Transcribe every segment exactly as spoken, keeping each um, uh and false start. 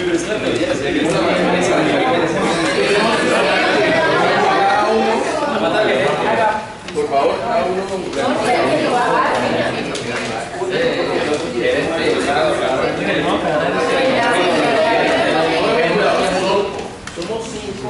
Por favor, cada uno con somos cinco.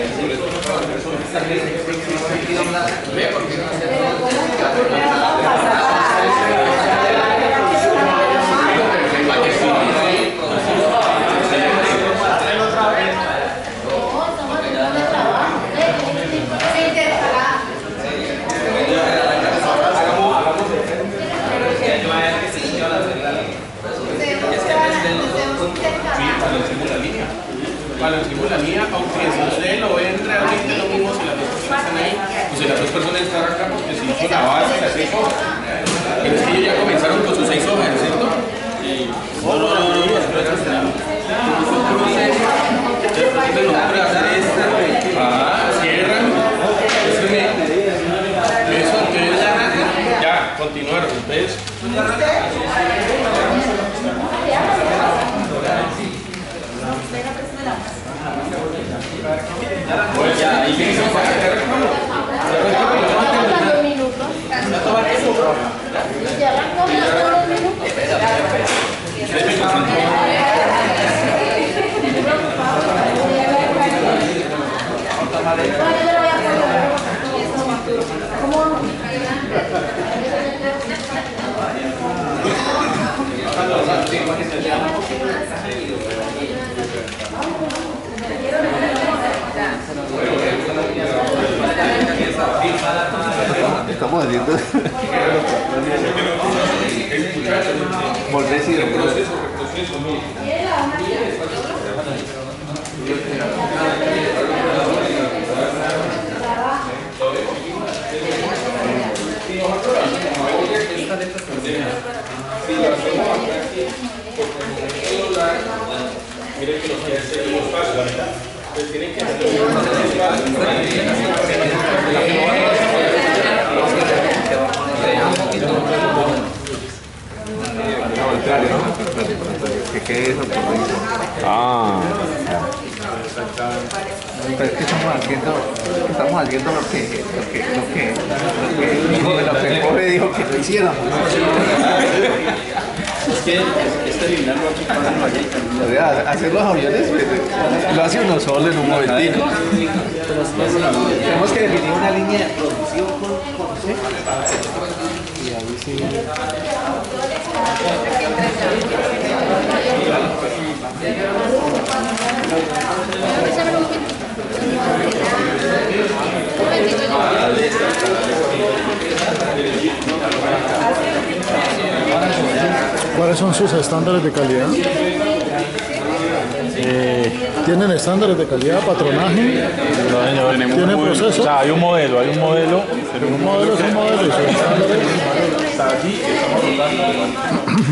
Balancemos la línea, aunque si ustedes lo ven realmente lo mismo si las dos personas están ahí, pues si las dos personas están acá porque se hizo la base, las seis hojas. Pero es que ellos ya comenzaron con sus seis hojas, ¿cierto? Sí. No, no, no, no, ah, cierran. Eso, entonces ya, continuaron. Entonces. Pues ya, ahí tienes un estamos haciendo volver si el proceso, proceso miren que los que seguimos pasos, la mitad. Pues tienen que hacer que quede eso. Ah. Pero es que estamos haciendo, estamos haciendo lo que, lo que, lo que, lo que dijo, lo que el pobre dijo que no hiciéramos. Es que este eliminarlo aquí para no allá y O sea, hacer los aviones lo hace uno solo en un momentito. Tenemos que definir una línea de producción con C. Y ahí sí. ¿Cuáles son sus estándares de calidad? Eh, ¿Tienen estándares de calidad, patronaje? no, señor, ¿Tienen proceso? o sea, hay un modelo, hay un modelo. Pero Un modelo es un modelo y sus estándares. está aquí, estamos rotando.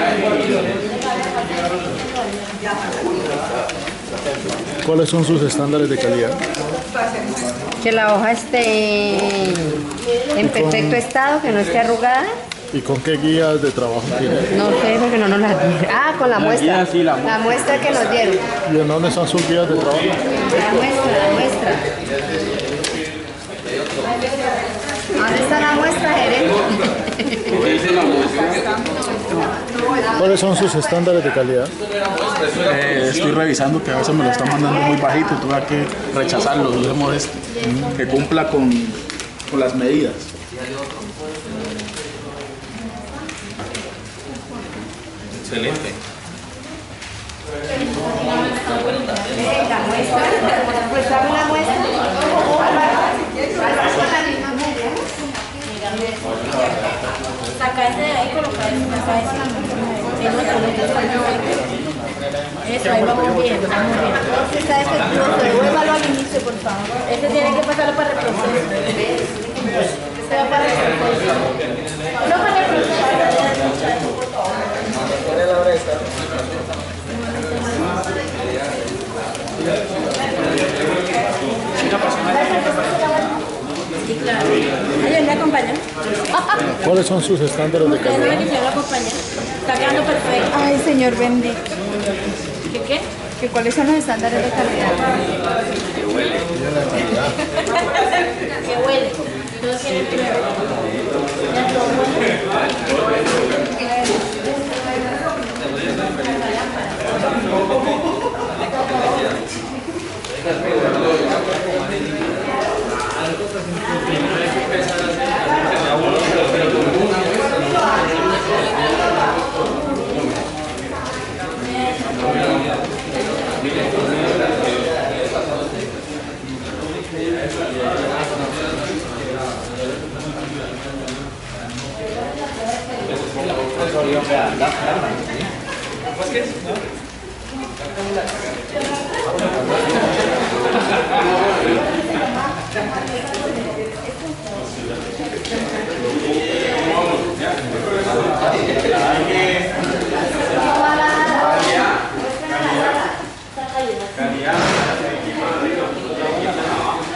¿Cuáles son sus estándares de calidad? Que la hoja esté en perfecto estado, que no esté arrugada. ¿Y con qué guías de trabajo tienen? No sé, porque no nos la dieron. Ah, con la muestra. guía, sí, la La muestra que nos dieron. ¿Y en dónde están sus guías de trabajo? La muestra, la muestra. ¿Dónde está la muestra, gerente? ¿Cuáles son sus estándares de calidad? Eh, estoy revisando que a veces me lo están mandando muy bajito y tuve que rechazarlo. Usemos este, que cumpla con, con las medidas. excelente. La muestra. Pues dame la muestra. Saca ese de ahí y colocar ese saca ese en nuestro eso, ahí vamos bien, vamos bien. Si está defectuoso, devuélvalo al inicio, por favor. Este tiene que pasarlo para reproceso. Este va para reproceso. No para reproceso. Sí, claro. Ay, ¿me acompañan? ¿Cuáles son sus estándares de Ustedes no me calidad? quisieron acompañar. Está quedando perfecto. Ay, Señor bendito. ¿Qué qué? ¿Que ¿Cuáles son los estándares de calidad? Que huele. No tiene prueba. Ya todo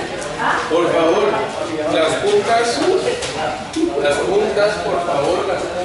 Por favor, las puntas, las puntas, por favor, las